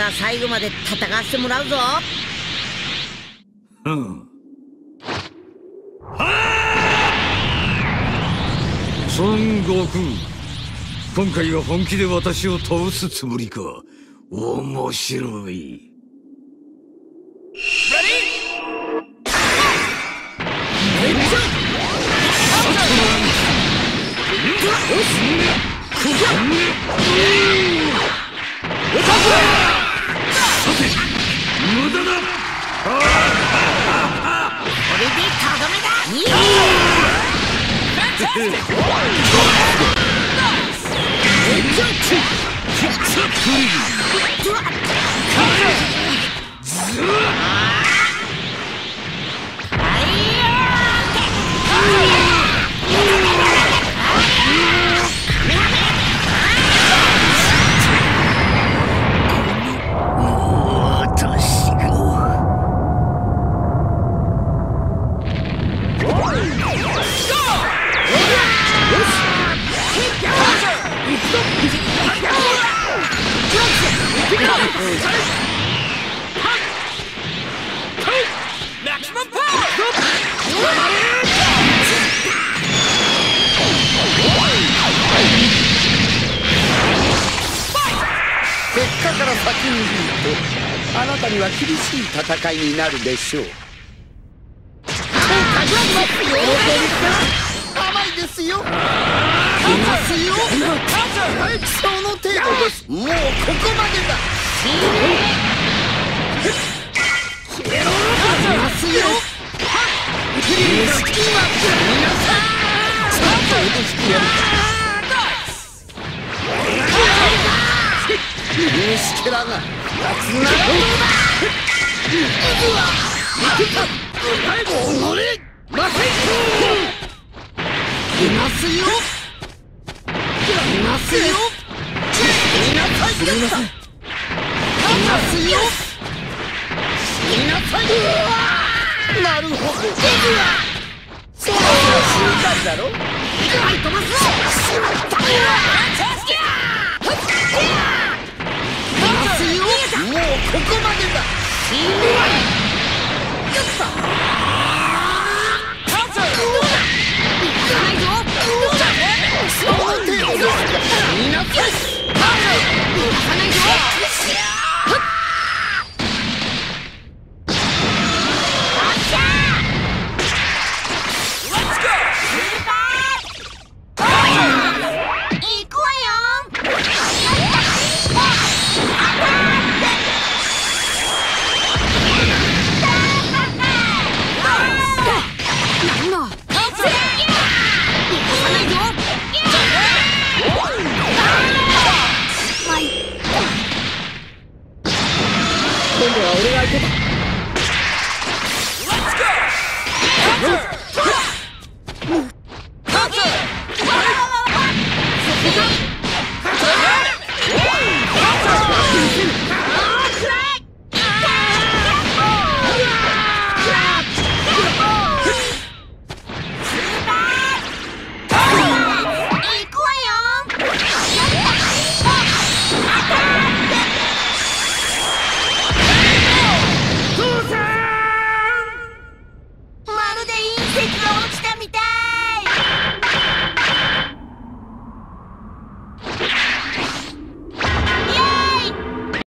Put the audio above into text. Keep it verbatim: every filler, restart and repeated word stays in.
は最後まで戦わせてもらうぞ。 うん。孫悟空、今回は本気で私を倒すつもりか。面白い。無駄だ。 これでとどめだ。 結果から先に言うと、あなたには厳しい戦いになるでしょう。甘いですよ。いますよ。はい、その程度です。もうここまでだ。いますよ。好きは皆さん。ちょっと脅してやるか。虫けらが二つならどうだ。うわ負けた。おのれ負けいますよ。いますよ。死になさい。すみません。いますよ。死になさい。なるほど。そろそろ死んだんだろ。はい飛ばす。しまった。もうここまでだ。